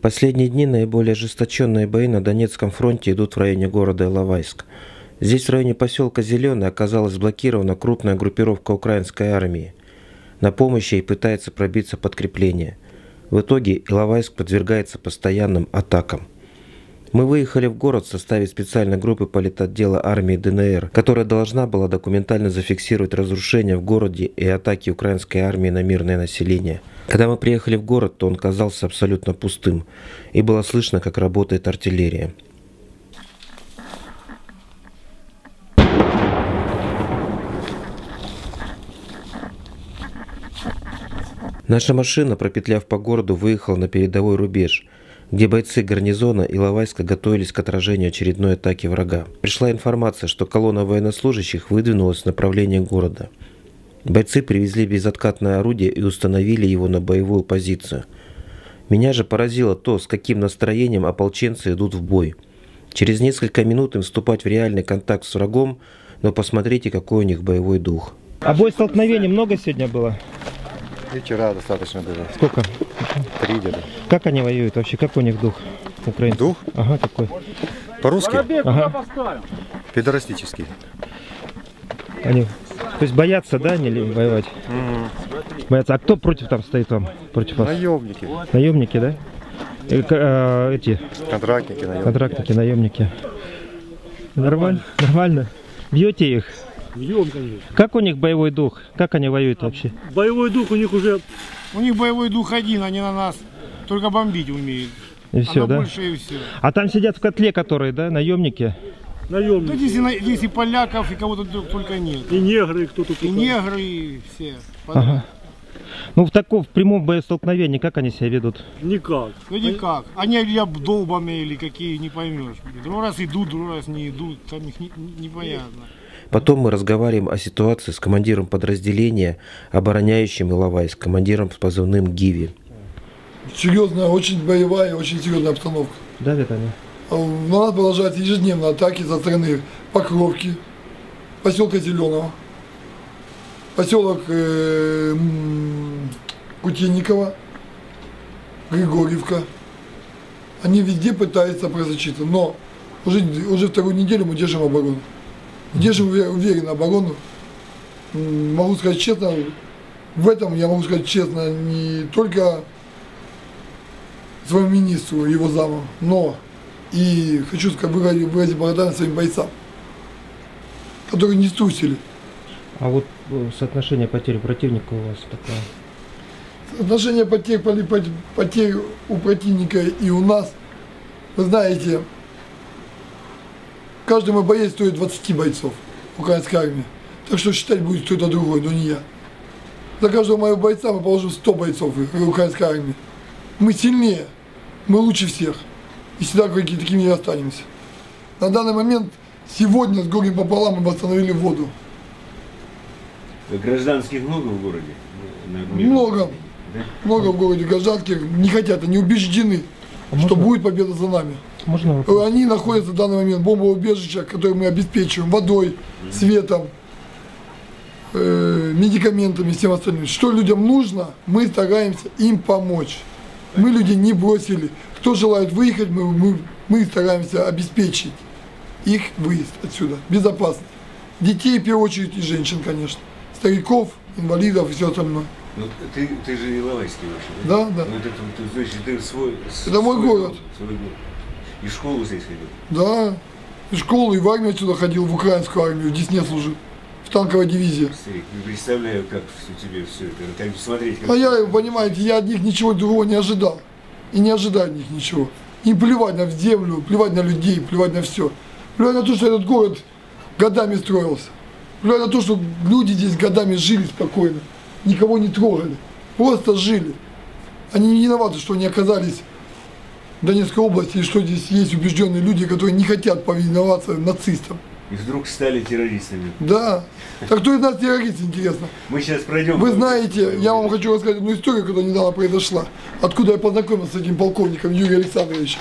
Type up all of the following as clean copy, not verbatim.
Последние дни наиболее ожесточенные бои на Донецком фронте идут в районе города Иловайск. Здесь в районе поселка Зеленый оказалась блокирована крупная группировка украинской армии. На помощь ей пытается пробиться подкрепление. В итоге Иловайск подвергается постоянным атакам. Мы выехали в город в составе специальной группы политотдела армии ДНР, которая должна была документально зафиксировать разрушения в городе и атаки украинской армии на мирное население. Когда мы приехали в город, то он казался абсолютно пустым, и было слышно, как работает артиллерия. Наша машина, пропетляв по городу, выехала на передовой рубеж, где бойцы гарнизона Иловайска готовились к отражению очередной атаки врага. Пришла информация, что колонна военнослужащих выдвинулась в направлении города. Бойцы привезли безоткатное орудие и установили его на боевую позицию. Меня же поразило то, с каким настроением ополченцы идут в бой. Через несколько минут им вступать в реальный контакт с врагом, но посмотрите, какой у них боевой дух. А боестолкновений много сегодня было? И вчера достаточно было. Сколько? 3 где-то. Как они воюют вообще? Как у них дух? Украинцев? Дух? Ага, какой? По-русски? Ага. Педорастический. Они, то есть боятся, да, не воевать? Боятся. А кто против там стоит вам? Против вас? Наемники. Наемники, да? Эти? Контрактники, наемники. Контрактники, наемники. Нормально? Нормально? Бьете их? Бьем, конечно. Как у них боевой дух? Как они воюют вообще? Боевой дух у них уже... У них боевой дух один, они на нас только бомбить умеют. И все, да? Больше и все. А там сидят в котле, которые, да, наемники? Наемники. Да здесь и поляков, и кого-то только нет. И негры, кто тут. И негры, и все. Ага. Ну в прямом боестолкновении как они себя ведут? Никак. Да никак. Они или обдолбанные, или какие, не поймешь. Другой раз идут, другой раз не идут, там их непонятно. Потом мы разговариваем о ситуации с командиром подразделения, обороняющим Иловайск, командиром с позывным Гиви. Серьезная, очень боевая, очень серьезная обстановка. Да, Виталий? На нас продолжают ежедневно атаки со стороны Покровки, поселка Зеленого, поселок Кутейниково, Григорьевка. Они везде пытаются просочиться, но уже вторую неделю мы держим оборону. Держим уверенно оборону. Могу сказать честно, в этом я могу сказать честно не только своему министру, его заму, но и хочу выразить благодарность своим бойцам, которые не струсили. А вот соотношение потерь противника у вас такое? Соотношение потерь у противника и у нас, вы знаете, каждый мой боец стоит 20 бойцов украинской армии. Так что считать будет кто-то другой, но не я. За каждого моего бойца мы положим 100 бойцов украинской армии. Мы сильнее, мы лучше всех. И всегда такими и останемся. На данный момент, сегодня с горем пополам мы восстановили воду. Гражданских много в городе? Много. Да? Много в городе гражданских. Не хотят, они убеждены, что будет победа за нами. Можно они находятся в данный момент в бомбоубежищах, которые мы обеспечиваем водой, светом, медикаментами и всем остальным. Что людям нужно, мы стараемся им помочь. Мы людей не бросили. Кто желает выехать, мы стараемся обеспечить их выезд отсюда, безопасно. Детей, в первую очередь, и женщин, конечно. Стариков, инвалидов и все остальное. Ну, ты же Иловайский вообще, да? Да, да. Ну, значит, ты свой... Это мой город. Свой город. И в школу здесь ходил? Да. И в школу, и в армию отсюда ходил, в украинскую армию, в Десне служил. В танковой дивизии. Не представляю, как тебе все это, как смотреть. Как я, понимаете, я от них ничего другого не ожидал. И не ожидаю от них ничего. Им плевать на землю, плевать на людей, плевать на все. Плевать на то, что этот город годами строился. Плевать на то, что люди здесь годами жили спокойно. Никого не трогали. Просто жили. Они не виноваты, что они оказались в Донецкой области, и что здесь есть убежденные люди, которые не хотят повиноваться нацистам. И вдруг стали террористами. Да. Так кто из нас террорист, интересно? Мы сейчас пройдем. Вы знаете, я вам хочу рассказать одну историю, которая недавно произошла. Откуда я познакомился с этим полковником Юрием Александровичем.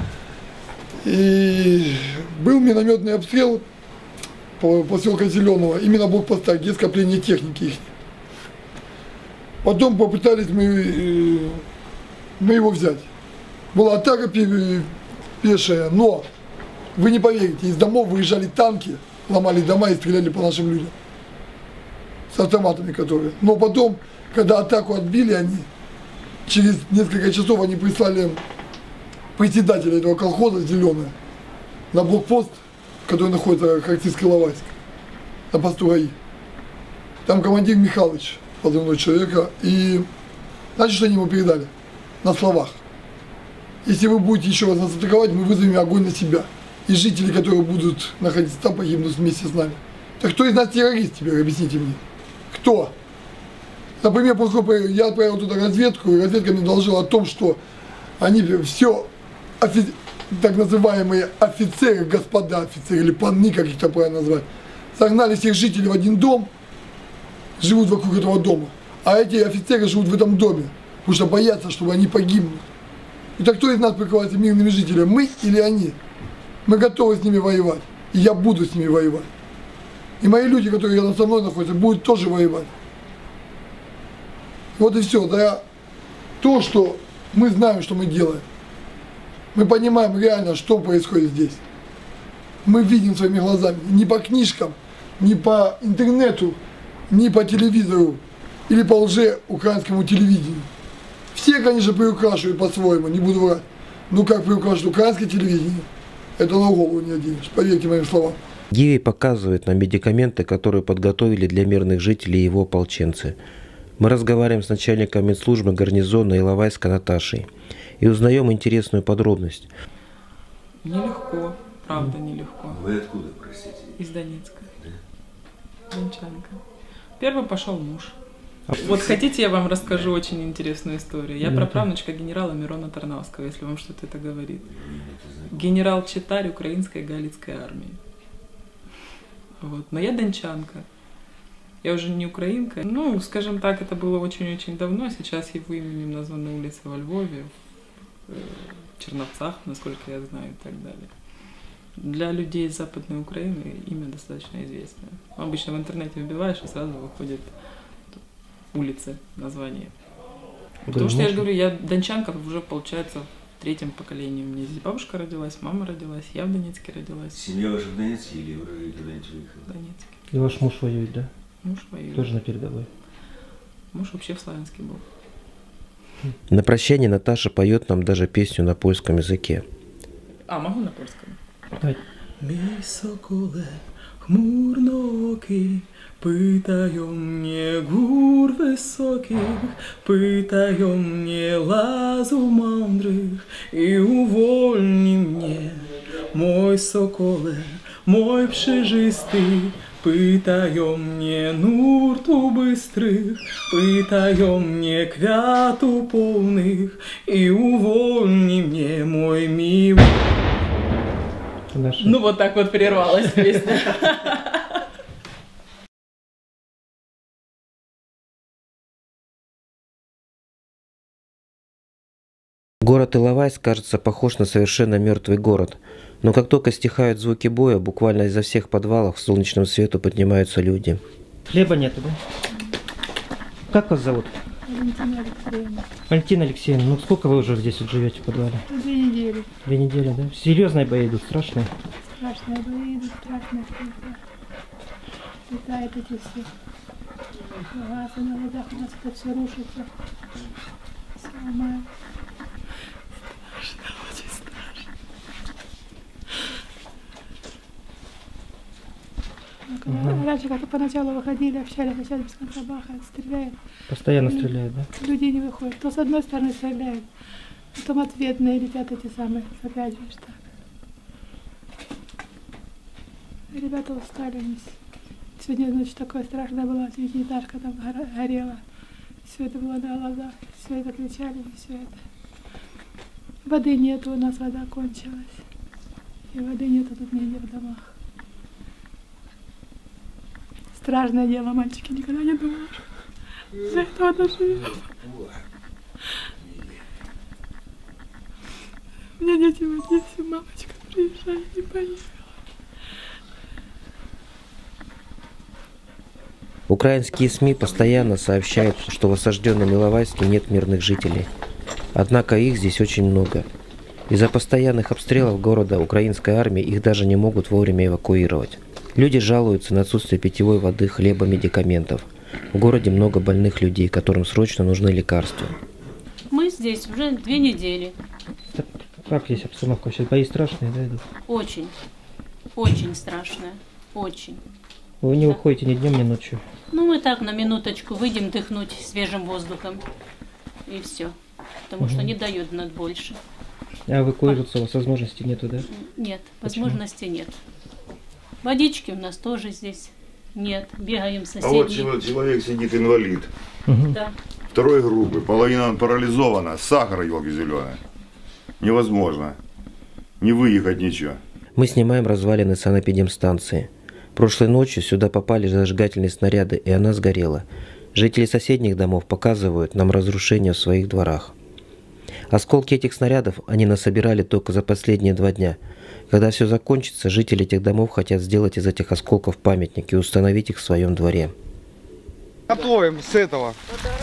И был минометный обстрел поселка Зеленого, именно блокпоста, где скопление техники их. Потом попытались мы его взять. была атака пешая, но вы не поверите, из домов выезжали танки, ломали дома и стреляли по нашим людям. С автоматами которые. Но потом, когда атаку отбили они, через несколько часов они прислали председателя этого колхоза «Зеленая» на блокпост, который находится в Харьковске-Иловайске, на посту ГАИ. Там командир Михайлович, позывной человека, и знаете, что они ему передали? На словах. Если вы будете еще раз нас атаковать, мы вызовем огонь на себя. И жители, которые будут находиться там, погибнут вместе с нами. Так кто из нас террорист теперь, объясните мне? Кто? Например, я отправил туда разведку, и разведка мне доложила о том, что они все так называемые офицеры, господа офицеры, или панны, как их там правильно назвать, согнали всех жителей в один дом, живут вокруг этого дома. А эти офицеры живут в этом доме, потому что боятся, чтобы они погибли. И так кто из нас прикрывается мирными жителями, мы или они? Мы готовы с ними воевать, и я буду с ними воевать. И мои люди, которые рядом со мной находятся, будут тоже воевать. Вот и все. Да, то, что мы знаем, что мы делаем. Мы понимаем реально, что происходит здесь. Мы видим своими глазами. Не по книжкам, не по интернету, не по телевизору или по лже-украинскому телевидению. Все, конечно, приукрашивают по-своему, не буду врать. Но как приукрашивают украинское телевидение, это на голову не оденешь, поверьте моим словам. Гиви показывает нам медикаменты, которые подготовили для мирных жителей и его ополченцы. Мы разговариваем с начальником медслужбы гарнизона Иловайска Наташей и узнаем интересную подробность. Нелегко, правда нелегко. Вы откуда, простите? Из Донецка. Дончанка. Первый пошел муж. Вот хотите, я вам расскажу очень интересную историю. Я праправнучка генерала Мирона Тарнавского, если вам что-то это говорит. Генерал-читарь украинской галицкой армии. Вот. Но я дончанка. Я уже не украинка. Ну, скажем так, это было очень-очень давно. Сейчас его именем названы улицы во Львове, в Черновцах, насколько я знаю, и так далее. Для людей из Западной Украины имя достаточно известное. Обычно в интернете вбиваешь, и сразу выходит улицы, название. Потому что я же говорю, я дончанка уже, получается, в третьем поколении. У меня здесь бабушка родилась, мама родилась, я в Донецке родилась. Семья ваша в Донецке или вы куда-нибудь выехали? В Донецке. И ваш муж воюет, да? Муж воюет. Тоже на передовой. Муж вообще в Славянске был. На прощание Наташа поет нам даже песню на польском языке. А, могу на польском? Давай. Мій соколе, хмурноокий, pytają mnie gór wysokich, pytają mnie lasów mądrych i uwolni mnie, mój sokole, mój przejrzysty. Pytają mnie nurtu bystrych, pytają mnie kwiatu polnych i uwolni mnie, mój miły. Ну вот так вот прервалась песня. Город Иловайск кажется похож на совершенно мертвый город. Но как только стихают звуки боя, буквально изо всех подвалов к солнечному свету поднимаются люди. Хлеба нету, да? Как вас зовут? Валентина Алексеевна. Валентина Алексеевна, ну сколько вы уже здесь вот живете в подвале? 2 недели. 2 недели, да? Серьезные бои идут, страшные? Страшные бои идут, страшные. Летают эти все. Газы на глазах, у нас это все рушится. Все ломают. Страшно, очень страшно. Раньше как-то поначалу выходили, общались, а сейчас без конца бахают, стреляют. Постоянно стреляют, да? Люди не выходят. То с одной стороны стреляют, потом ответные летят эти самые, опять же так. Ребята устали. Сегодня ночь такая страшная была, девятиэтажка там горела. Все это было на глазах, все это кричали, все это. Воды нету, у нас вода кончилась. И воды нету тут нигде в домах. Страшное дело, мальчики, никогда не думали, что до этого доживем. У меня дети в Одессе, мамочка приезжает, не поехала. Украинские СМИ постоянно сообщают, что в осажденном Иловайске нет мирных жителей. Однако их здесь очень много. Из-за постоянных обстрелов города украинской армии их даже не могут вовремя эвакуировать. Люди жалуются на отсутствие питьевой воды, хлеба, медикаментов. В городе много больных людей, которым срочно нужны лекарства. Мы здесь уже 2 недели. Как здесь обстановка? Сейчас бои страшные, да, идут? Очень. Очень страшная. Очень. Вы не выходите ни днем, ни ночью? Ну, мы так на минуточку выйдем дыхнуть свежим воздухом. И все. Потому что не дают нас больше. А эвакуироваться у вас возможности нету, да? Нет, возможности нет. Водички у нас тоже здесь нет. Бегаем соседние. А вот человек сидит инвалид. Да. 2 группы, половина парализована, сахар, елки зеленые. Невозможно. Не выехать ничего. Мы снимаем развалины санэпидемстанции. Прошлой ночью сюда попали зажигательные снаряды, и она сгорела. Жители соседних домов показывают нам разрушения в своих дворах. Осколки этих снарядов они насобирали только за последние 2 дня. Когда все закончится, жители этих домов хотят сделать из этих осколков памятник и установить их в своем дворе. Готовим с этого.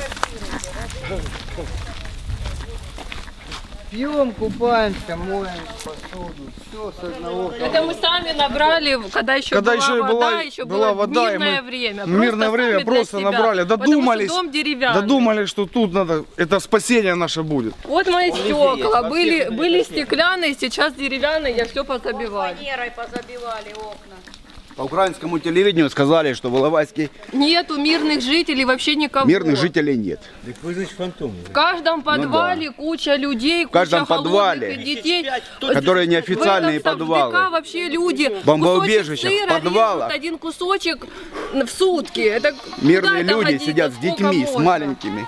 Пьем, купаемся, моем посуду, все с одного. Это мы сами набрали, когда еще была вода, мирное время. Мирное время просто набрали, додумали, что тут надо, это спасение наше будет. Вот мои стекла, были стеклянные, сейчас деревянные, я все позабивала. Фанерой позабивали окна. По украинскому телевидению сказали, что в Иловайске нету мирных жителей, вообще никого. Мирных жителей нет. Так вы, значит, фантом. В каждом подвале куча людей, в каждом куча подвале, детей, которые неофициальные подвалы. Вообще люди, бомбоубежища, в подвалах. Один кусочек в сутки. Это мирные люди сидят с детьми, с маленькими.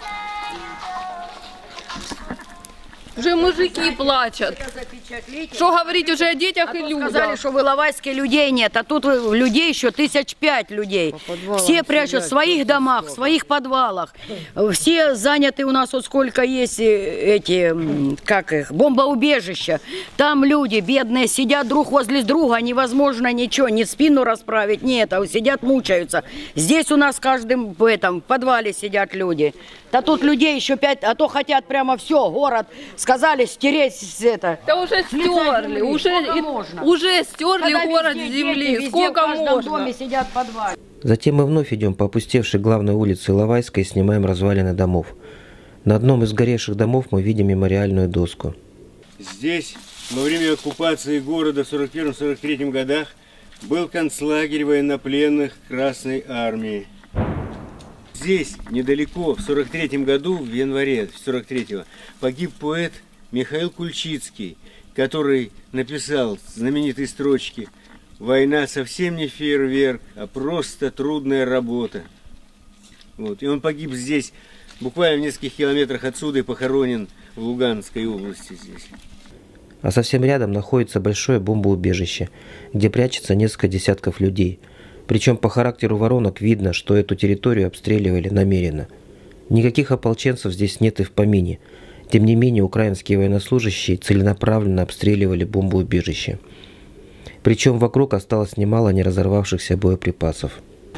Уже мужики плачут. Что говорить уже о детях и людях? Сказали, что в Иловайске людей нет, а тут людей еще 1005 людей. Все прячут в своих домах, в своих подвалах. Все заняты у нас, вот сколько есть эти, как их, бомбоубежища. Там люди бедные сидят друг возле друга, невозможно ничего, ни спину расправить, ни это, сидят, мучаются. Здесь у нас в каждом в этом подвале сидят люди. Да тут людей еще 5, а то хотят прямо все, город, сказали стереть это. Да уже стерли, уже стерли город с земли, сколько можно. Сидят в подвале. Затем мы вновь идем по опустевшей главной улице Иловайска и снимаем развалины домов. На одном из сгоревших домов мы видим мемориальную доску. Здесь во время оккупации города в 1941-1943 годах был концлагерь военнопленных Красной Армии. Здесь, недалеко, в 1943 году, в январе 1943-го, погиб поэт Михаил Кульчицкий, который написал знаменитые строчки «Война совсем не фейерверк, а просто трудная работа». Вот. И он погиб здесь, буквально в нескольких километрах отсюда, и похоронен в Луганской области здесь. А совсем рядом находится большое бомбоубежище, где прячется несколько десятков людей. Причем по характеру воронок видно, что эту территорию обстреливали намеренно. Никаких ополченцев здесь нет и в помине. Тем не менее, украинские военнослужащие целенаправленно обстреливали бомбоубежище. Причем вокруг осталось немало неразорвавшихся боеприпасов.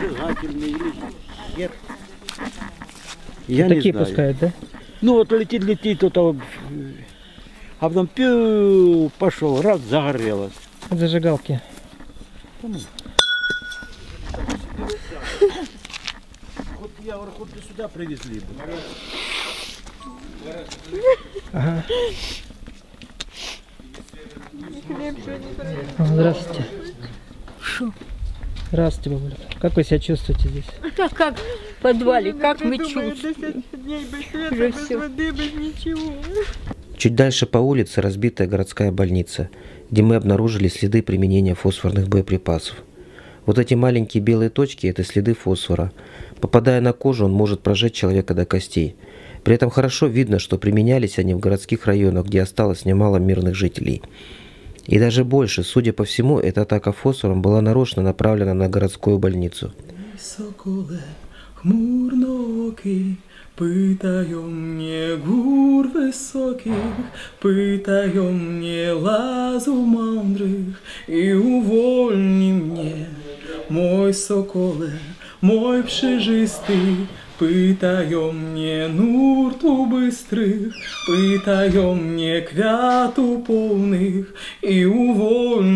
Я такие пускают, да? Ну вот летит, то а потом пошел, раз, загорелось. От зажигалки. Я говорю, хоть бы сюда привезли бы. Ага. Здравствуйте. Шо? Здравствуйте, бабуля. Как вы себя чувствуете здесь? Так как в подвале, как мы чувствуем? Без воды, без ничего. Чуть дальше по улице разбитая городская больница, где мы обнаружили следы применения фосфорных боеприпасов. Вот эти маленькие белые точки – это следы фосфора. Попадая на кожу, он может прожечь человека до костей. При этом хорошо видно, что применялись они в городских районах, где осталось немало мирных жителей. И даже больше, судя по всему, эта атака фосфором была нарочно направлена на городскую больницу. Соколе, хмурноокий, pytają mnie gór wysokich, pytają mnie lazu mądrych i uwolni mnie, mój sokole, mój przejrzysty, Pytają mnie nurtu bystrych, pytają mnie kwiatu polnych i uwolnić